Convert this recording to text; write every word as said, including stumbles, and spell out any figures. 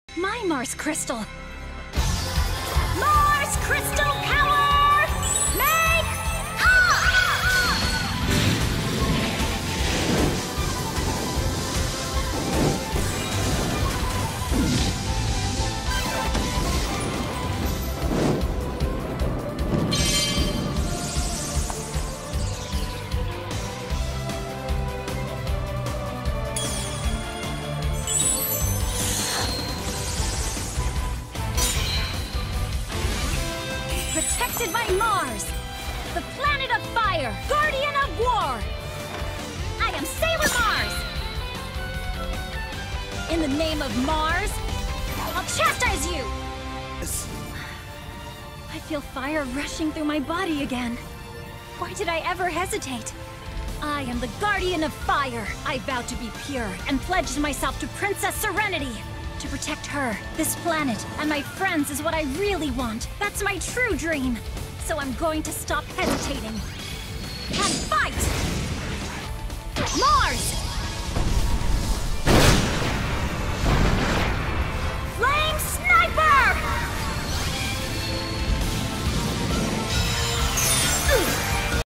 My Mars crystal! Mars crystal power! Make Protected by Mars, the planet of fire, guardian of war. I am Sailor Mars. In the name of Mars, I'll chastise you. I feel fire rushing through my body again. Why did I ever hesitate? I am the guardian of fire. I vowed to be pure and pledged myself to Princess Serenity. To protect her, this planet, and my friends is what I really want. That's my true dream. So I'm going to stop hesitating. And fight! Mars!